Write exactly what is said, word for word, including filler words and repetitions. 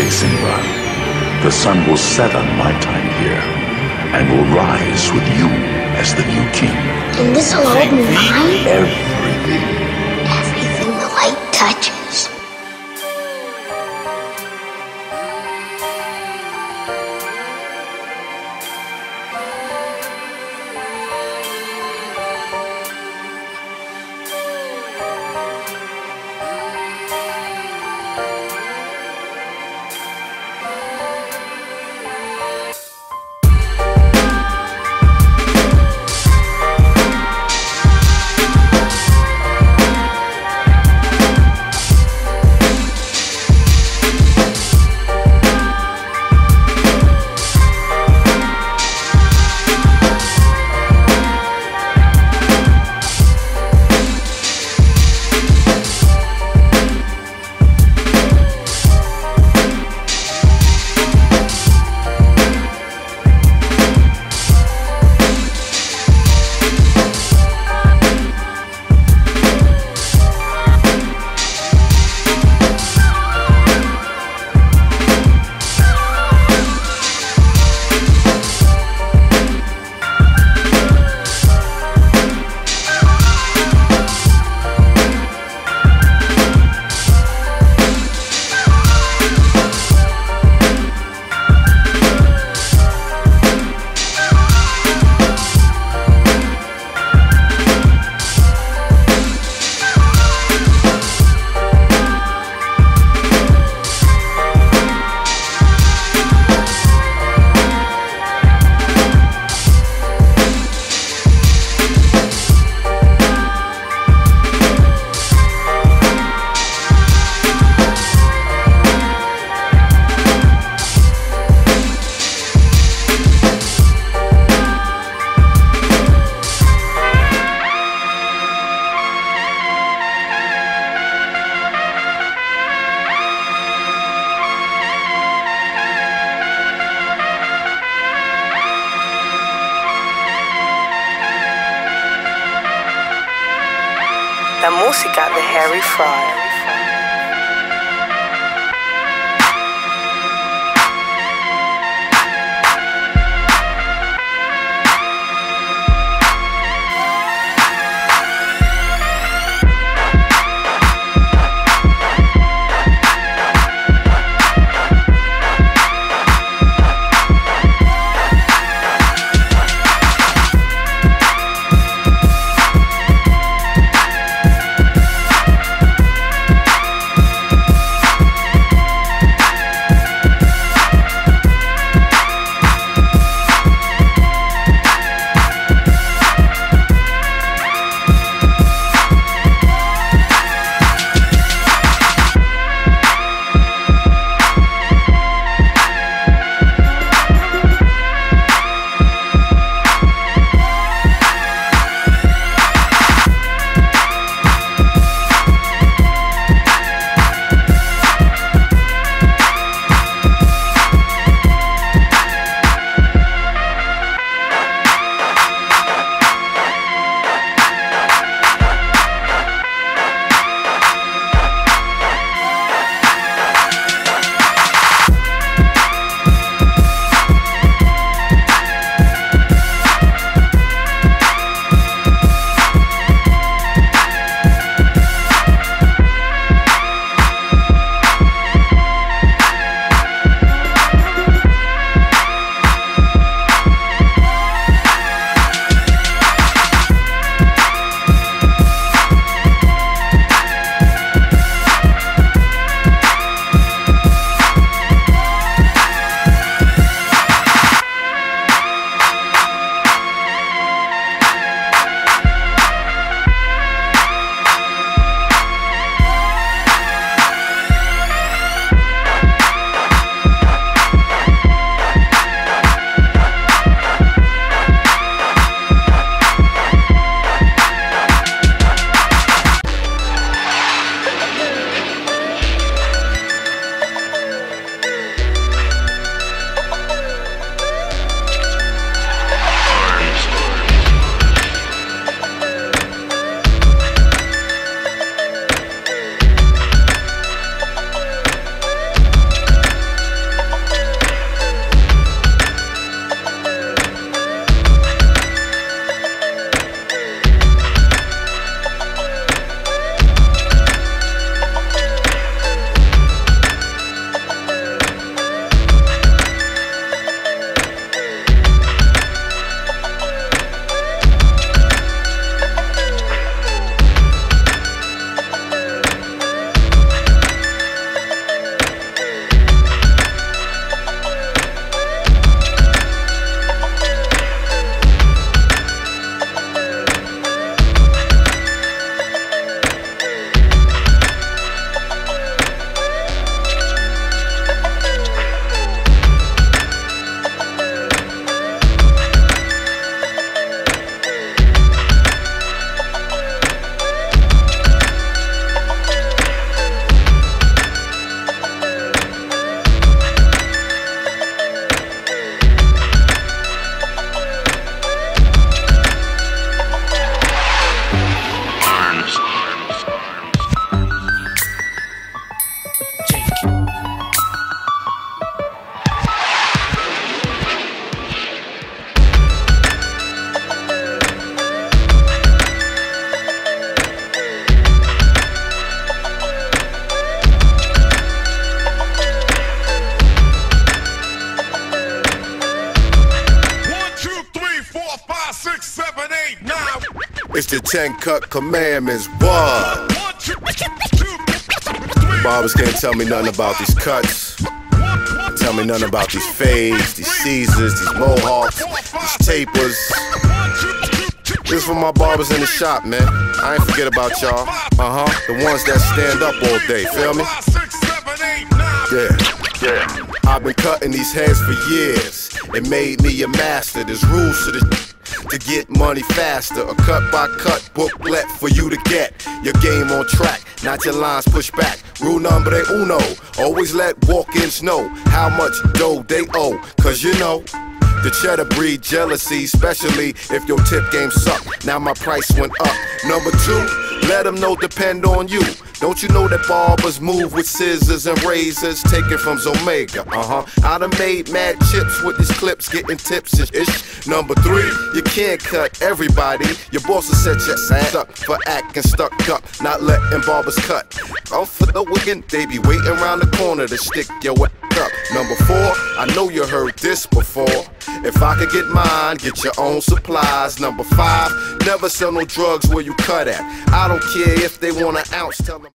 day, Simba. The sun will set on my time here, and will rise with you as the new king. And this will all be mine? Everything. Everything the light touches. La música de Harry Fraud. It's the ten cut commandments. What? Barbers can't tell me nothing about these cuts. Tell me nothing about these fades, these Caesars, these mohawks, these tapers. This for my barbers in the shop, man. I ain't forget about y'all. Uh-huh, the ones that stand up all day, feel me? Yeah, yeah. I've been cutting these heads for years. It made me a master. There's rules to the to get money faster. A cut by cut booklet for you to get your game on track, not your lines pushed back. Rule number uno, always let walk-ins know how much dough they owe. Cause you know, the cheddar breed jealousy, especially if your tip game suck. Now my price went up. Number two, let them know depend on you. Don't you know that barbers move with scissors and razors taken from Zomega? Uh-huh. I done made mad chips with these clips, getting tips and ish. Number three, you can't cut everybody. Your boss will set your ass up for acting stuck up, not letting barbers cut. Oh, for the wicked, they be waiting around the corner to stick your ass up. Number four, I know you heard this before. If I could get mine, get your own supplies. Number five, never sell no drugs where you cut at. I don't care if they want an ounce, tell them.